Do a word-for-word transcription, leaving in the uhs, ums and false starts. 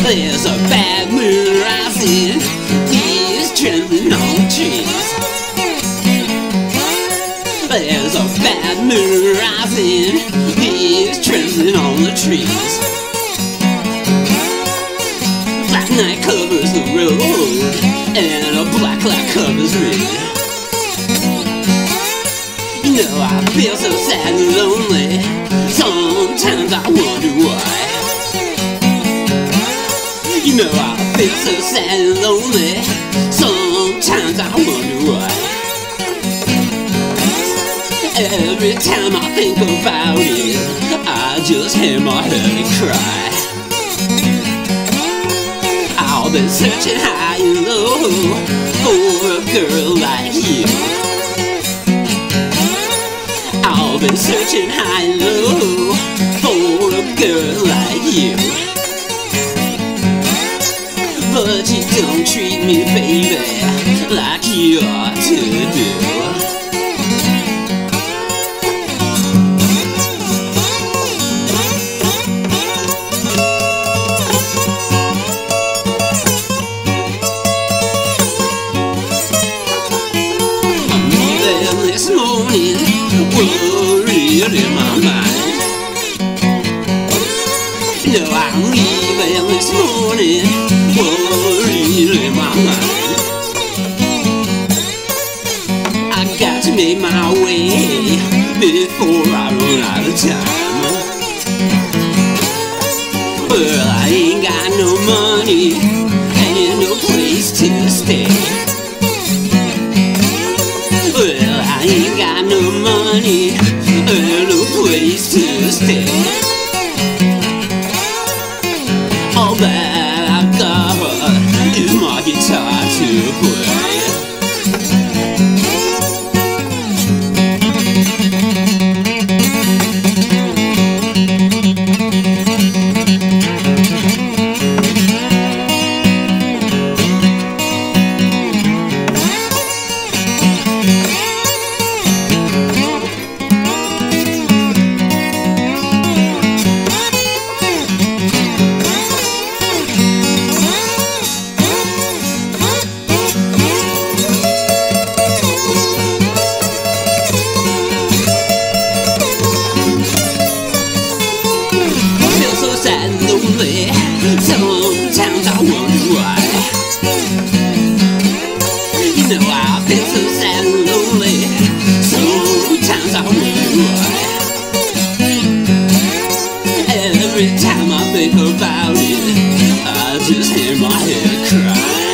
There's a bad moon rising, he's trembling on the trees. There's a bad moon rising, he's trembling on the trees. Black night covers the road, and a black cloud covers me. You know I feel so sad and lonely, sometimes I wonder why. You know I feel so sad and lonely, sometimes I wonder why. Every time I think about it, I just hang my head and cry. I've been searching high and low for a girl like you. I've been searching high and low for a girl like you. But you don't treat me, baby, like you ought to do. This morning, worried in my mind. No, I'm leaving this morning, worried in my mind. I got to make my way before I run out of time. Well, I ain't got no money and no place to stay. Well, I ain't got no money and no place to stay. All that I've got is my guitar to play. Sometimes I wonder why. You know I feel so sad and lonely. Sometimes I wonder why. Every time I think about it, I just hang my head and cry.